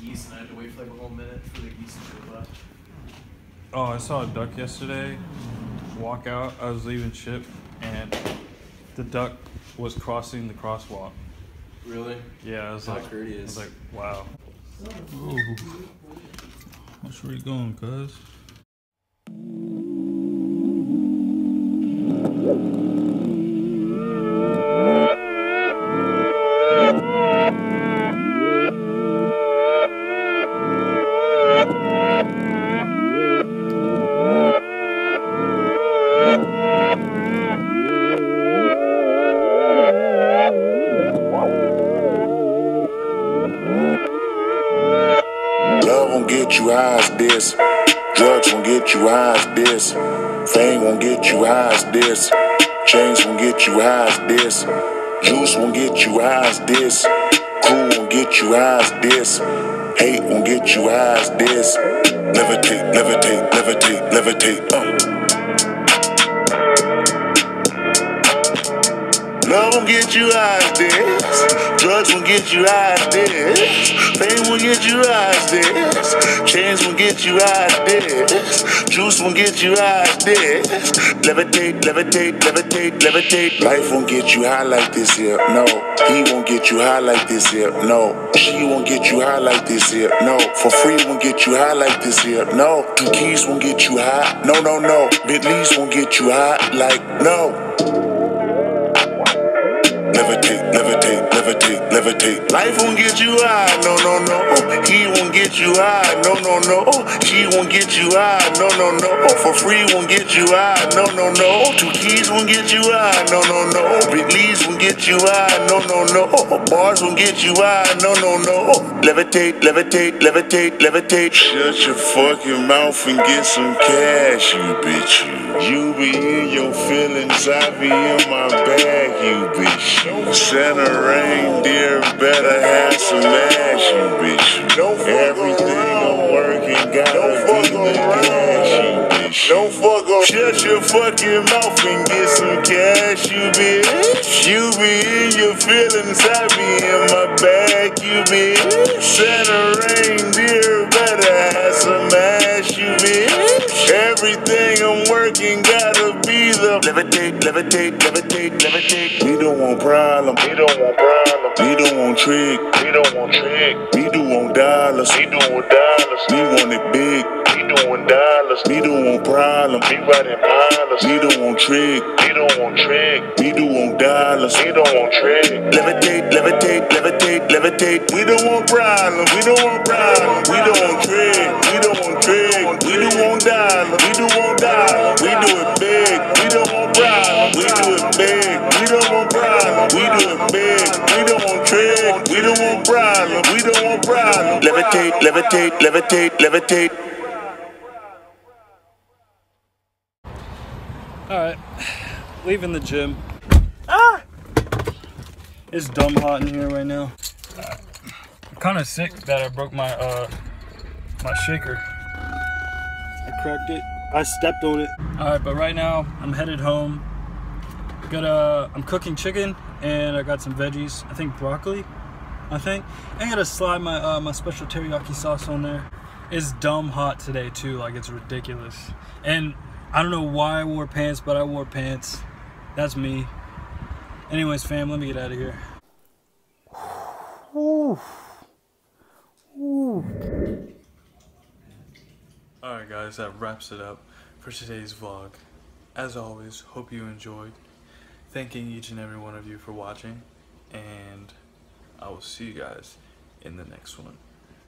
geese, and I had to wait for like a whole minute for the geese to go by. Oh, I saw a duck yesterday walk out. I was leaving ship, and the duck was crossing the crosswalk. Really? Yeah, I was How like, courteous. wow. Ooh. Where you going, cuz? Love won't get you high as this. Drugs won't get you high as this. Fame won't get you high as this. Chains won't get you high as this. Juice won't get you high as this. Cool won't get you high as this. Hate won't get you high as this. Levitate, levitate, levitate, levitate. Love won't get you high as this. Drugs won't get you high as this. Fame won't get you high as this. Chains won't get you high as this. Juice won't get you high as this. Levitate, levitate, levitate, levitate. Life won't get you high like this here, no. He won't get you high like this here, no. She won't get you high like this here, no. For free won't get you high like this here, no. Two keys won't get you high, no, no, no. Bentleys won't get you high, like, no. Levitate, levitate, levitate, levitate. Life won't get you high, no, no, no. He won't get you high, no, no, no. She won't get you high, no, no, no. For free won't get you high, no, no, no. Two keys won't get you high, no, no, no. Bentleys won't get you high, no, no, no. Bars won't get you high, no, no, no. Levitate, levitate, levitate, levitate. Shut your fucking mouth and get some cash, you bitch, you. You be in your feelings, I be in my bag, you bitch. Santa reindeer better have some ass, you bitch. Everything I'm working gotta be the cash, you bitch. Don't fuck up. Shut your fucking mouth and get some cash, you bitch. You be in your feelings, I be in my bag, you bitch. Santa reindeer better have some ass, you bitch. Everything I'm working gotta be the levitate, levitate, levitate, levitate. We don't want problem. We don't want problem. We don't want trick. We don't want trick. We do want dollars. We do want dollars. We want it big. We doing dollars. We don't want problem. We riding pilots. We don't want trick. We don't want trick. We do want dollars. We don't want trick. Levitate, levitate, levitate, levitate. We don't want problem. We don't want problem. We don't want trick. We don't want trick. We do want dollars. We do want dollars. We do it big. We don't want problem. We do it big. We don't want problem. We do it big. We don't want trick. We don't want problem. We don't want problem. Levitate, levitate, levitate, levitate. Alright, leaving the gym. It's dumb hot in here right now. I'm kind of sick that I broke my my shaker. I cracked it. I stepped on it. Alright, but right now I'm headed home. I'm cooking chicken and I got some veggies. I think broccoli. I gotta slide my my special teriyaki sauce on there. It's dumb hot today too. Like, it's ridiculous. And I don't know why I wore pants, but I wore pants. That's me. Anyways, fam, let me get out of here. Alright guys, that wraps it up for today's vlog. As always, hope you enjoyed. Thanking each and every one of you for watching, and I will see you guys in the next one.